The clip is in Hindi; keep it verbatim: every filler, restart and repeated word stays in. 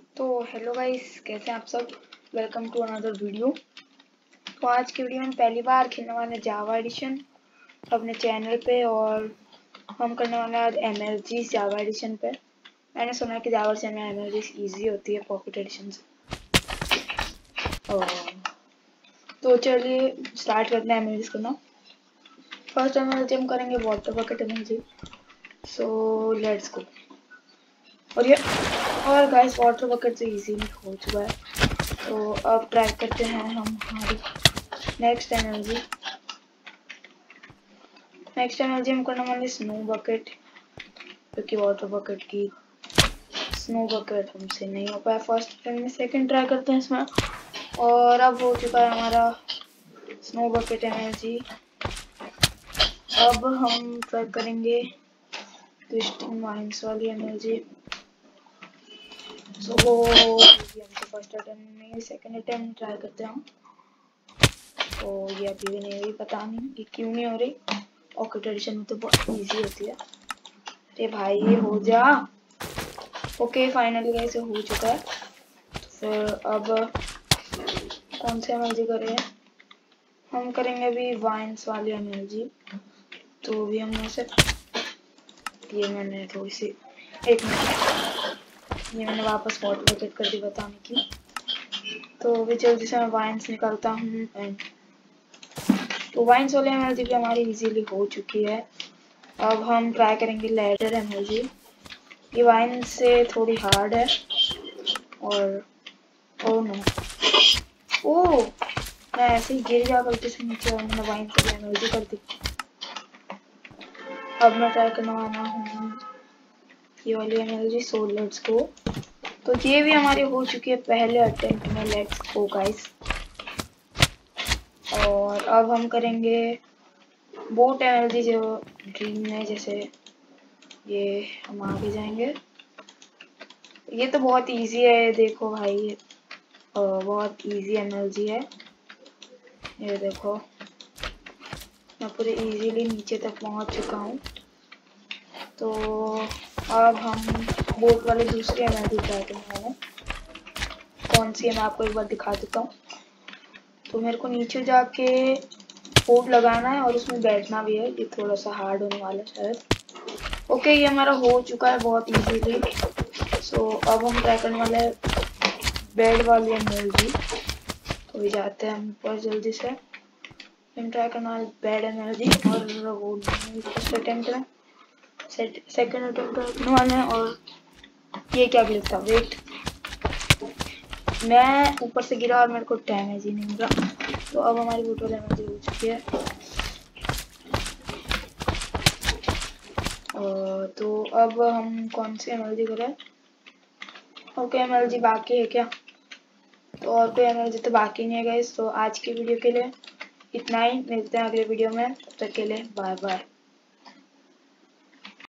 तो हेलो गाइस, कैसे हैं आप सब। Welcome to another video. तो आज की वीडियो में पहली बार खेलने वाले जावा एडिशन अपने चैनल पे, और हम करने वाले आज एमएलजी जावा एडिशन पे। मैंने सुना है कि जावा एडिशन में एमएलजी इजी होती है पॉकेट एडिशन से। और तो चलिए स्टार्ट करते हैं एमएलजी करना। फर्स्ट एमएलजी हम करेंगे water bucket MLG. So let's go. और ये और गाइस वाटर बकेट से इजी हो चुका है। तो अब ट्राई करते हैं हम हमारी नेक्स्ट एनर्जी नेक्स्ट एनर्जी हम करने वाले स्नो बकेट, क्योंकि वाटर बकेट की स्नो बकेट हमसे नहीं हो पाया फर्स्ट टाइम में। सेकंड ट्राई करते हैं इसमें, और अब हो चुका है हमारा स्नो बकेट एनर्जी। अब हम ट्राई करेंगे ट्विस्टिंग वाइन्स वाली एनर्जी। सो हमसे फर्स्ट अटेम्प्ट नहीं, सेकंड अटेम्प्ट ट्राई करते हैं हम। तो ये अभी भी नहीं हुई, पता नहीं कि क्यों नहीं हो रही। पॉकेट एडिशन में तो बहुत इजी होती है। अरे भाई ये हो जा। ओके फाइनली गाइस हो चुका है। तो फिर अब कौन सी एनर्जी करें, हम करेंगे अभी वाइन्स वाली एनर्जी। तो अभी हम से ये मैंने थोड़ी सी एक मिनट ये मैंने वापस वाटर बकेट कर दी बताने की। तो अभी जल्दी से मैं वाइन्स निकालता हूँ। एंड तो वाइन्स वाली एनर्जी भी हमारी इजीली हो चुकी है। अब हम ट्राई करेंगे लैडर एनर्जी। ये वाइन से थोड़ी हार्ड है। और ओ नो, ओ मैं ऐसे ही गिर गया गलती से नीचे और मैंने वाइन से एनर्जी कर दी। अब मैं ट्राई करने वाला हूँ ये वाली एनर्जी। सो लेट्स गो। तो ये भी हमारी हो चुकी है पहले अटेम्प्ट में। Let's go guys. और अब हम करेंगे बोट एनर्जी, जो ड्रीम में जैसे ये हम आगे जाएंगे। ये तो बहुत इजी है, देखो भाई और बहुत इजी एनर्जी है। ये देखो मैं पूरे इजीली नीचे तक पहुंच चुका हूँ। तो अब हम बोट वाले दूसरी एनर्जी ट्राई करने वाले हैं। कौन सी है मैं आपको एक बार दिखा देता हूँ। तो मेरे को नीचे जाके बोट लगाना है और उसमें बैठना भी है। ये थोड़ा सा हार्ड होने वाला है शायद। ओके ये हमारा हो चुका है बहुत इजीली। सो अब हम ट्राई करने वाले हैं बेड वाली एनर्जी। तो जाते हैं हम ऊपर जल्दी से। हम ट्राई करना है बेड एनर्जी, और वो फर्स्ट अटेम्प्ट में सेकंड अटेम्प्ट करने वाले हैं। और ये क्या ग्लिच था, वेट मैं ऊपर से गिरा और मेरे को डैमेज ही नहीं मिला। तो अब हमारी बोट वाली एनर्जी हो चुकी है। और तो अब हम कौन सी एनर्जी करें। ओके एनर्जी बाकी है क्या, तो और कोई एनर्जी तो बाकी नहीं है गाइस। तो आज की वीडियो के लिए इतना ही, मिलते हैं अगले वीडियो में। तब तक के लिए बाय बाय।